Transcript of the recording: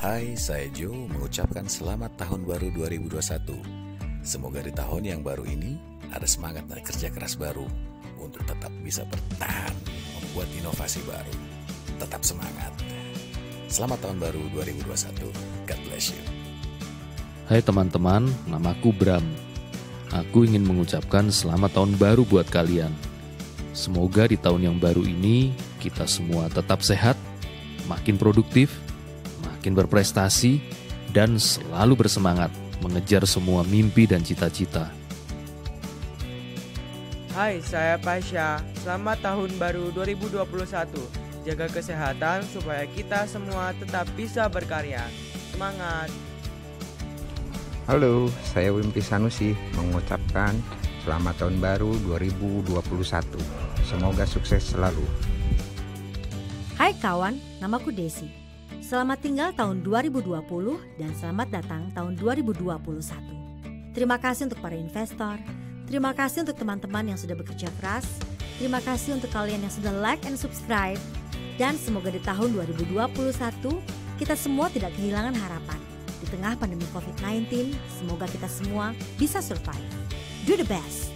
Hai, saya Joe mengucapkan selamat tahun baru 2021. Semoga di tahun yang baru ini ada semangat dan kerja keras baru untuk tetap bisa bertahan, membuat inovasi baru. Tetap semangat. Selamat tahun baru 2021. God bless you. Hai teman-teman, namaku Bram. Aku ingin mengucapkan selamat tahun baru buat kalian. Semoga di tahun yang baru ini kita semua tetap sehat, makin produktif, makin berprestasi, dan selalu bersemangat mengejar semua mimpi dan cita-cita. Hai, saya Pasha. Selamat tahun baru 2021. Jaga kesehatan supaya kita semua tetap bisa berkarya. Semangat! Halo, saya Wimpi Sanusi mengucapkan selamat tahun baru 2021. Semoga sukses selalu. Hai kawan, namaku Desi. Selamat tinggal tahun 2020 dan selamat datang tahun 2021. Terima kasih untuk para investor, terima kasih untuk teman-teman yang sudah bekerja keras, terima kasih untuk kalian yang sudah like and subscribe, dan semoga di tahun 2021 kita semua tidak kehilangan harapan. Di tengah pandemi COVID-19, semoga kita semua bisa survive. Do the best!